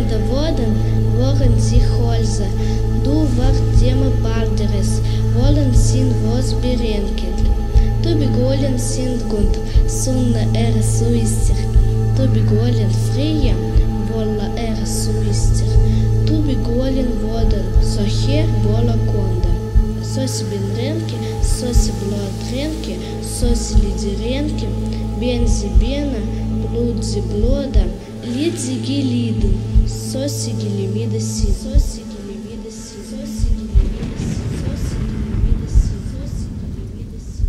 de woorden worden zich holze. Du wordt dema Barditus, wollen sin vos berenken. Tu begolen sind gund, sunna suistir. Tu begolen fria, volla suistir. Tu begolen woden, soher vola konda. Соси бенренки, соси блодренки, соси лидеренки, бензи бена, блудзи блода, лидзи гилиду, соси гилимида си, соси гилимида си, соси гилимида си, соси гилимида си, соси гилимида си,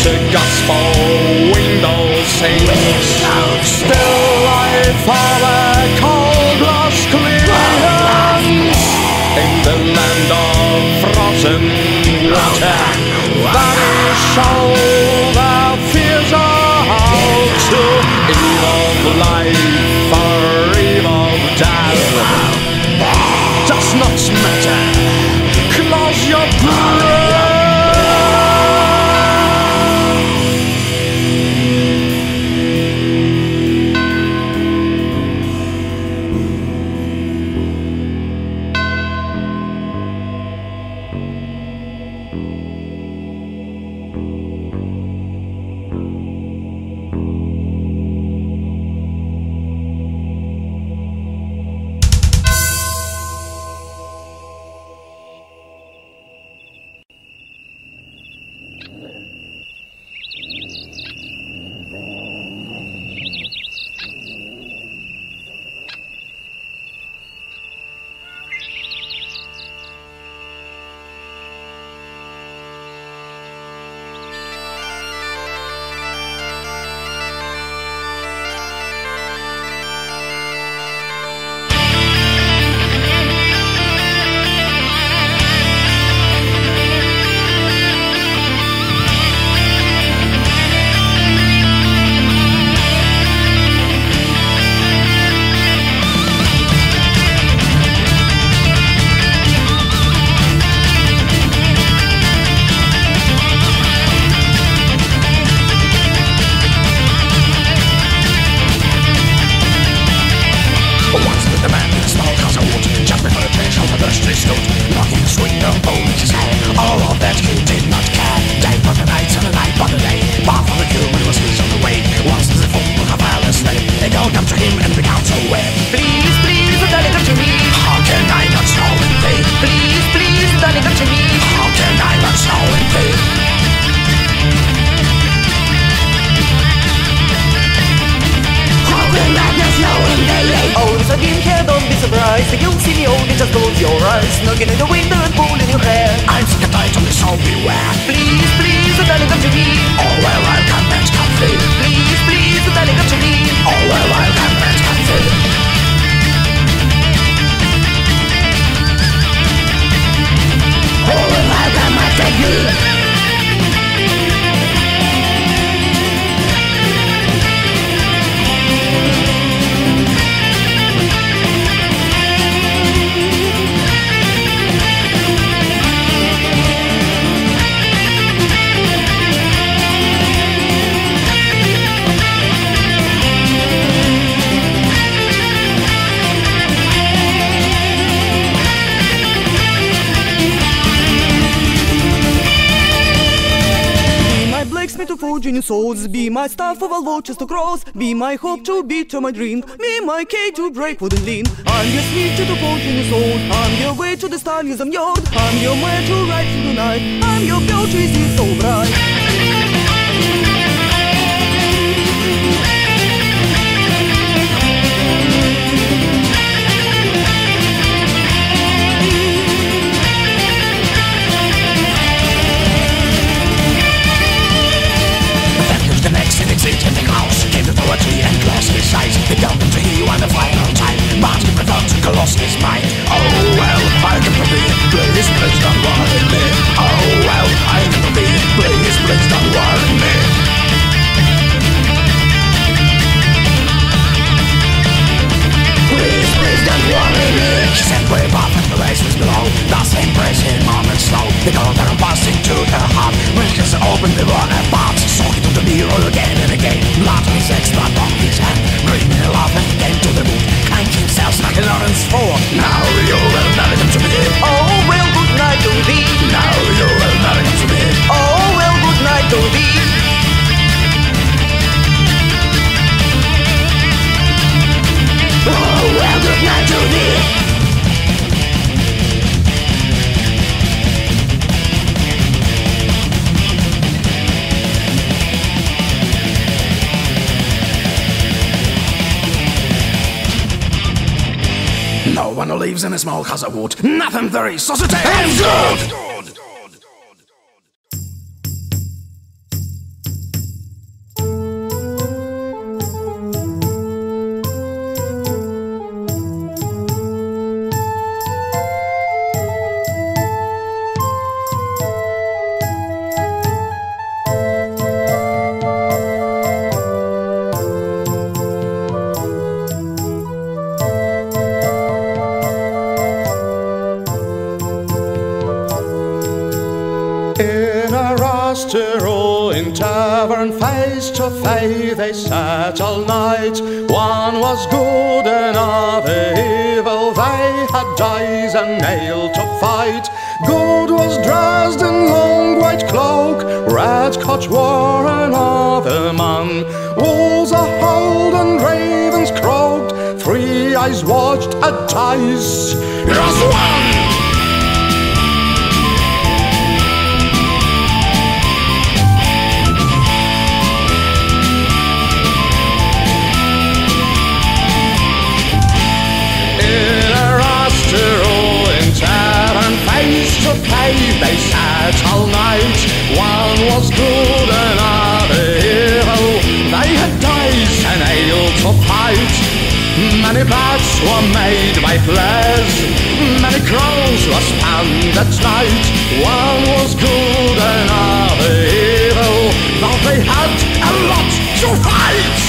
the gospel window sings. Still life for a cold lost clearance in the land of frozen water. Vanish all the fears out to evil life or evil death. Does not matter. Close your breath. Souls, be my staff of all watches to cross, be my hope to beat to my drink, be my key to break wooden lean. I'm your speech to the fortune you sold, I'm your way to the stallions of Njord, I'm your way to ride through the night, I'm your beauty is so bright. And lost his sight. They come to hear you on the final time. But he forgot to lost his mind. Oh well, I can forbid. Please, please don't worry me. Oh well, I can forbid. Please, please don't worry me. Please, please don't worry me. He said way up and the race was below. Thus embrace him on and slow. They go down and pass into the heart. When he open the run apart. Soak it to the mirror again and again. Blood on his extra on his hand. Grinning and laughing came to the boot. And himself stuck in Lawrence 4. Now you will never come to me. Oh well, good night to thee. Now you will never come to me. Oh well, good night to thee. Oh well, good night to thee. No one who lives in a small house of wood. Nothing very society and good. In a rusty ruined tavern, face to face they sat all night. One was good, another evil. They had dice and nail to fight. Good was dressed in long white cloak, red coat wore another man. Wolves a howled and ravens croaked, three eyes watched at dice. Here's one! They sat all night. One was good, another evil. They had dice and ale to fight. Many bets were made by players, many crowns were spanned at night. One was good, another evil, though they had a lot to fight.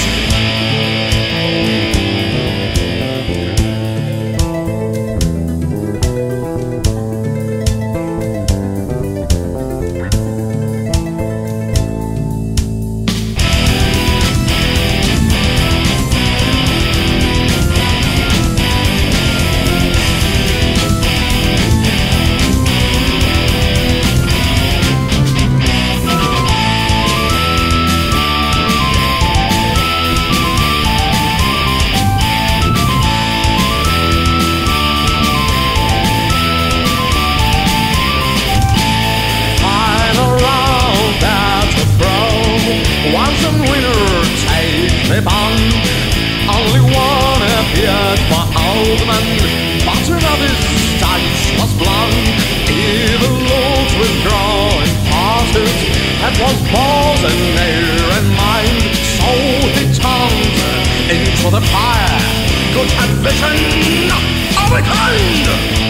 Only one appeared for Oldman, but another's dice was blunt. Evil lords withdrawing parted, had one balls and air in mind. So he turned into the fire, could have vision of a kind.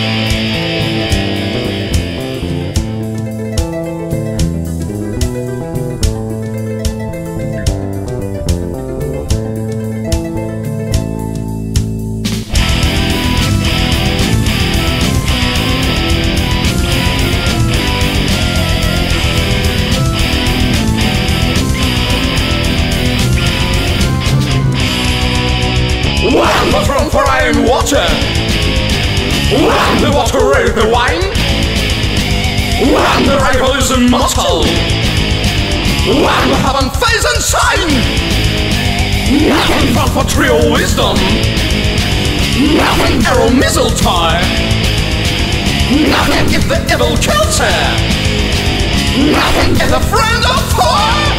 One was run for iron water, one the water raised the wine, one the rival is immortal, one the heaven face and sign. Nothing fun for trio wisdom, nothing arrow mistletoe, nothing if the evil kills her, nothing if the friend of foe.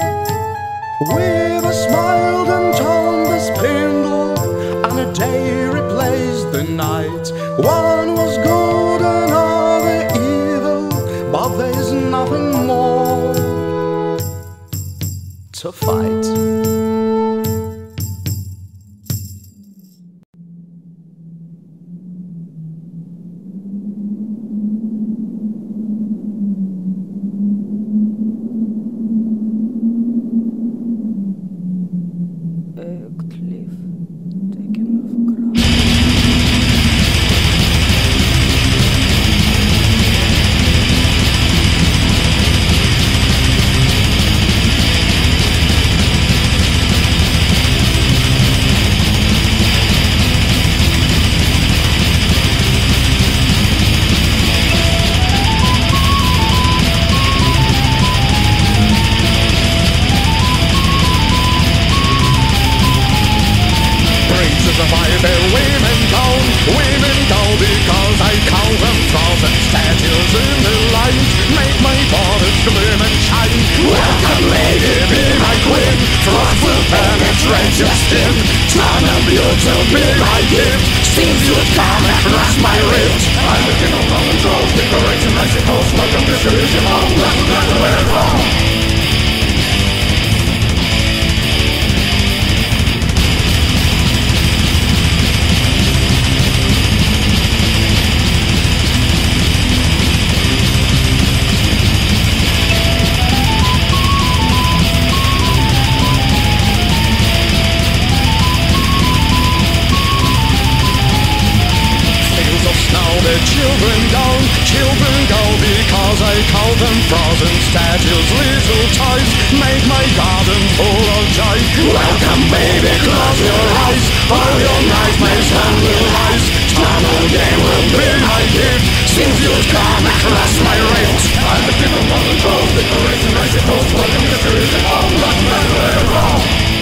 With a smile and turned the spindle, and a day Why the women go because I call them frozen statues in the light. Make my borders gleam and shine. Welcome lady, be my queen. Frost will penetrate your skin. Turn of beauty will be my gift. Seems you'd come across my rift. I'm the king of Roman trolls, decorating Mexico's. Welcome to Jerusalem, welcome back to where it's wrong. Children go because I call them frozen statues, little toys, make my garden full of joy. Welcome baby, close your eyes, all your nightmares and will rise. Eternal game will be my gift, since you've come across my rift. I'm the king of Roman trolls, decorating Mexico's. Welcome to Jerusalem, welcome back to where it's wrong.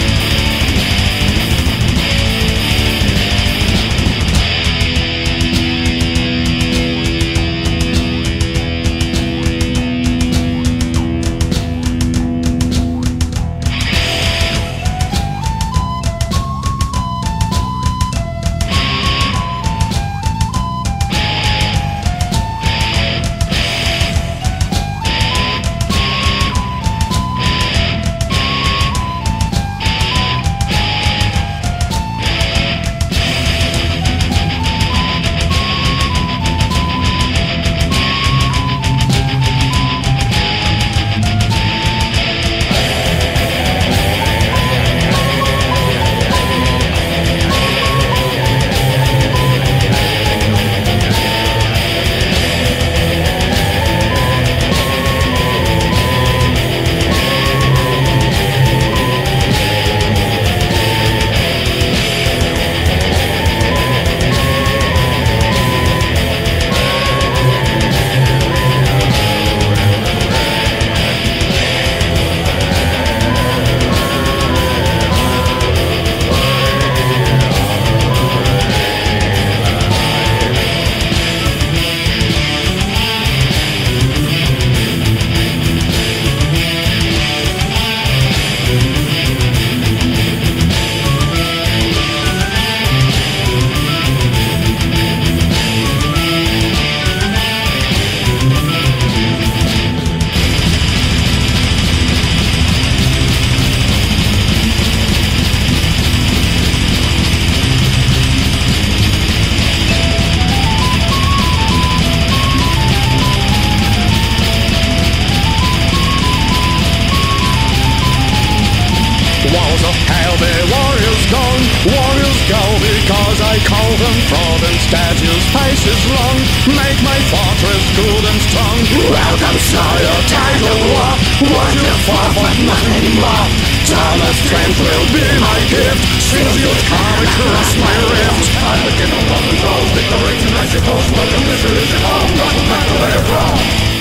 statues, faces long, make my fortress good and strong. Welcome, sire, tide of war, what you fought for nothing anymore. Thomas strength will be my gift, since you've come across my rift. I'm the king of Roman trolls, decorating Mexico's. Welcome to Jerusalem, welcome back to where you're from.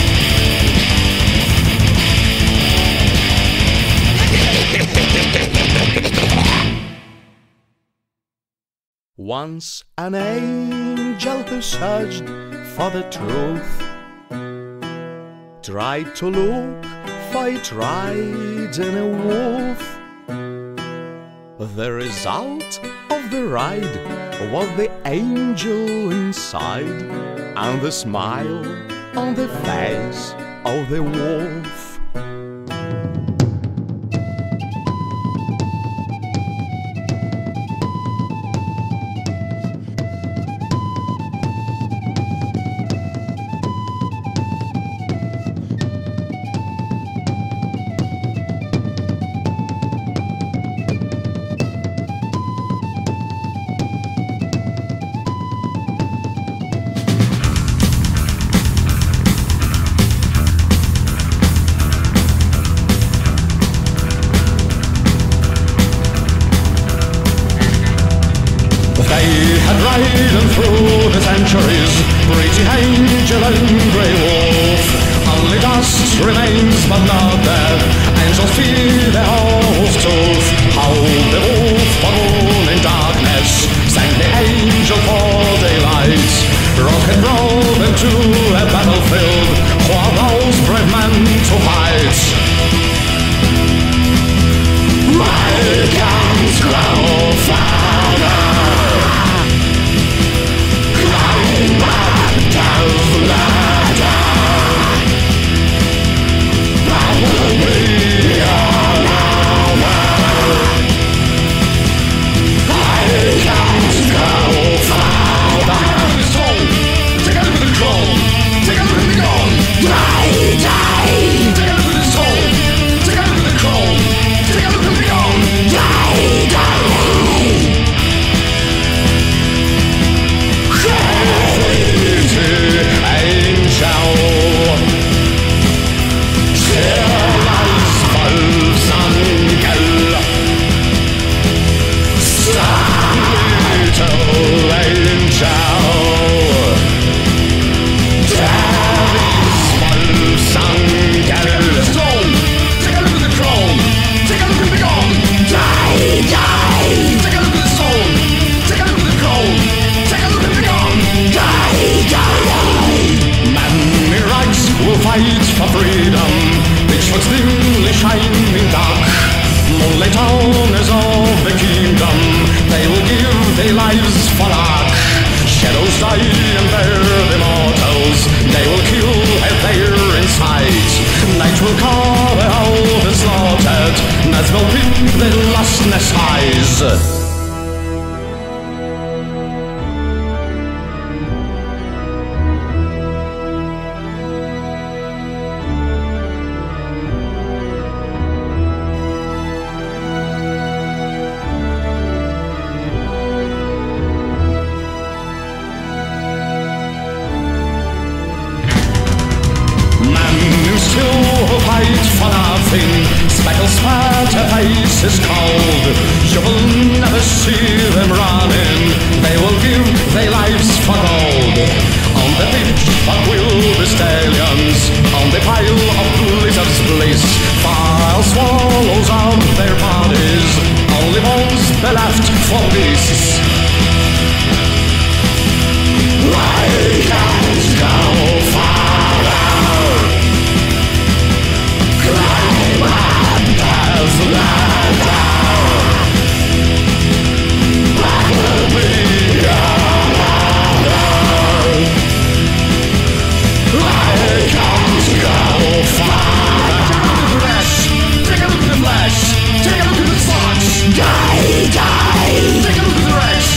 Once an angel who searched for the truth tried to look for it right in a wolf. The result of the ride was the angel inside and the smile on the face of the wolf. Riding through the centuries, pretty angel and grey wolf. Only dust remains but not dead, angels feed their horse tooth. How the wolf alone in darkness must die and bear the mortals. They will kill and they're inside. Night will carve out and slaughtered. Night will rip the lustness eyes. Speckle spatter face is cold. You will never see them running. They will give their lives for gold. On the pitch of wilder stallions, on the pile of blizzard's bliss, fire swallows out their bodies. Only bones be left for peace. I can't go farther. Climb up as ladder. I will be another. I can't go farther. Take a look at the flesh. Take a look at the flesh. Take a look at the flesh. Die, die. Take a look at the rest.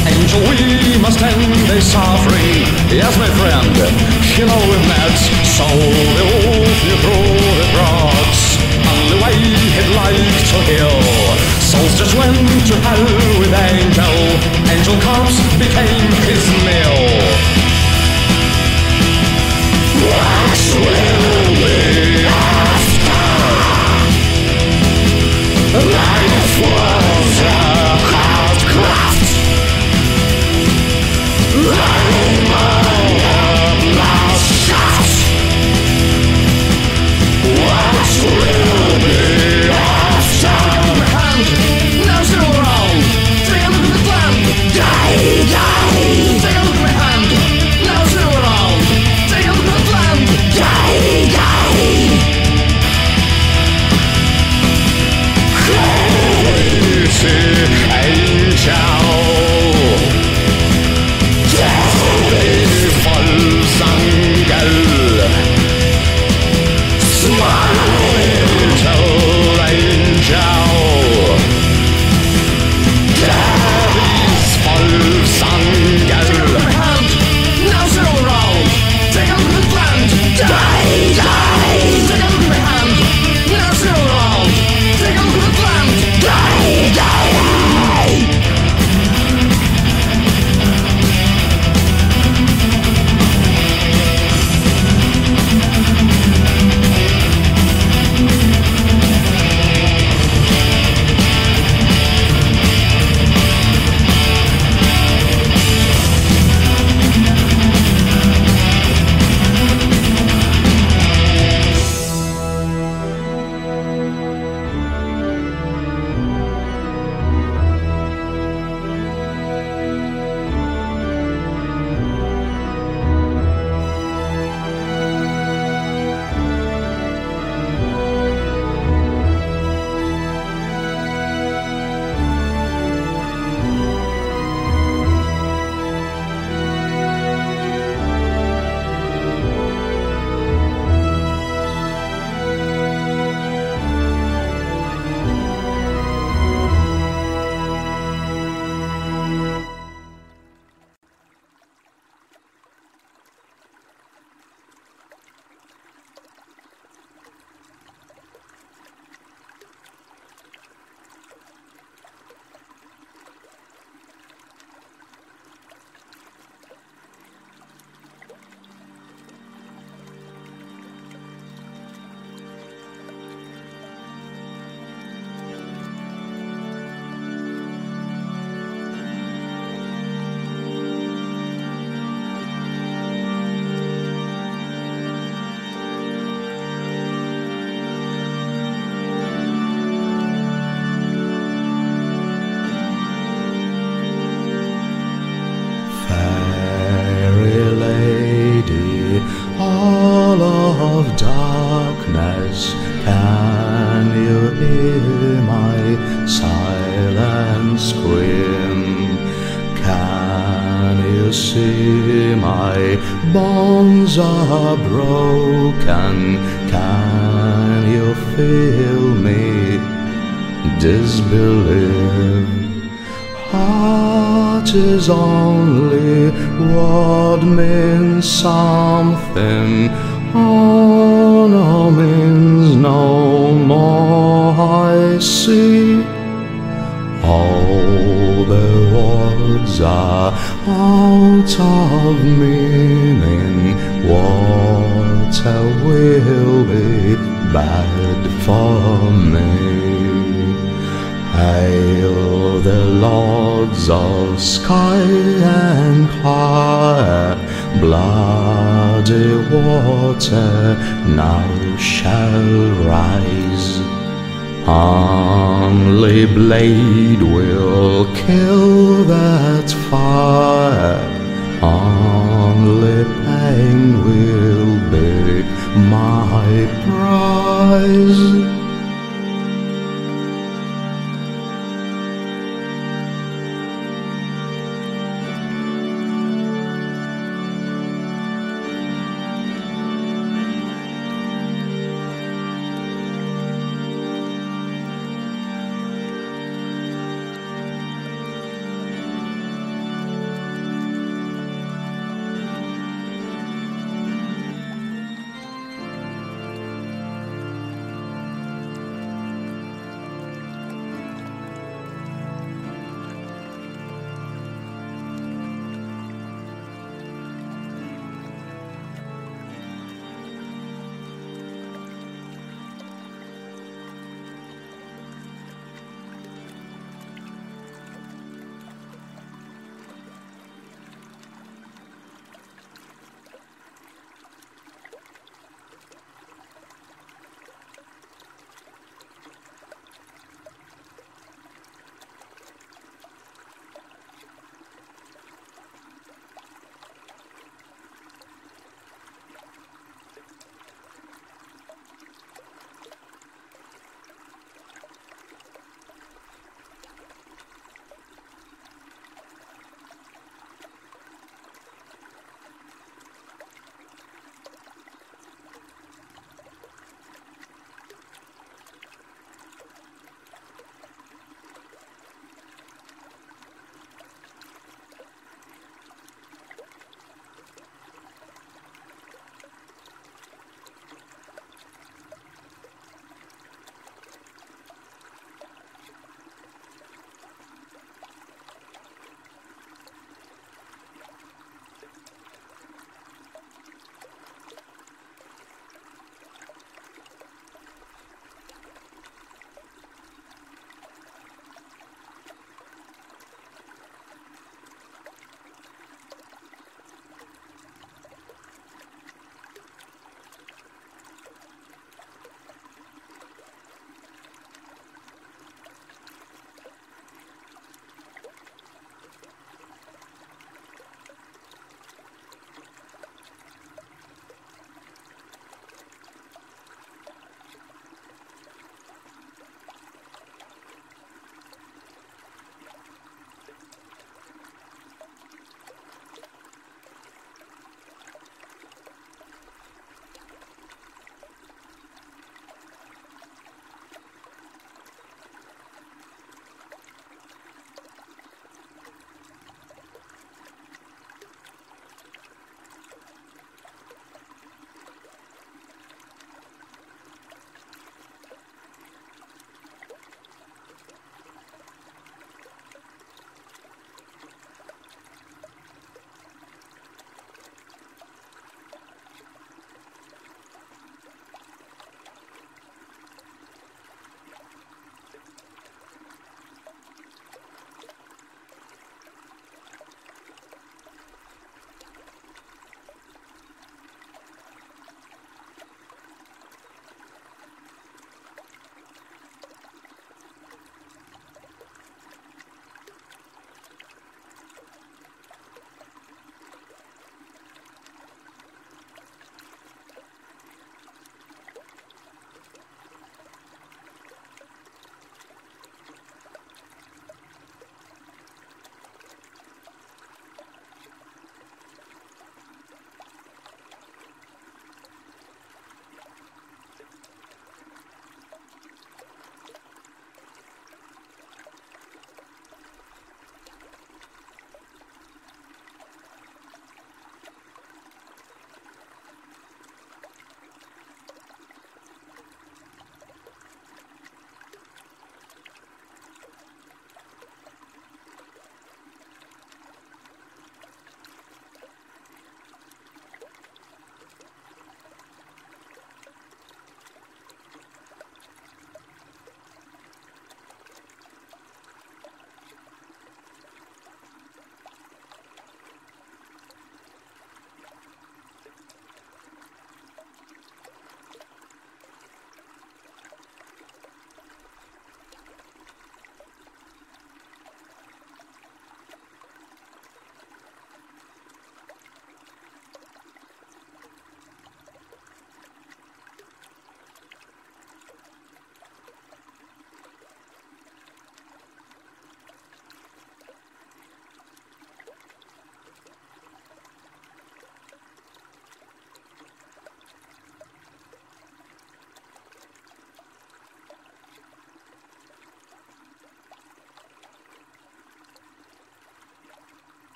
Angel, we must end this suffering. Yes, my friend, you know we've met. So the wolf knew through the rods, only way he'd like to kill. Souls just went to hell with Angel. Angel corpse became his meal. What will be after? Life was a hard craft. I'm a last shaft. What will be after? Take a look at my hand, now sit all around. Take a look at the land, die, die. Take a look at my hand, now sit all around. Take a look at the land, die, die. Crazy angel. Wolfsangel, smile, little angel. Daddy's Wolfsangel. Take a look at my hand, now sit all around. Take a look at the land, die, die. Take a look at my hand, now sit all around. Take a look at the land, die, die. Darkness, can you hear my silent scream? Can you see my bones are broken? Can you feel me disbelieve? Heart is only what means something. Honor means no more. I see all the words are out of meaning. Water will be bad for me. Hail the lords of sky and fire. Bloody water now shall rise. Only blade will kill that fire.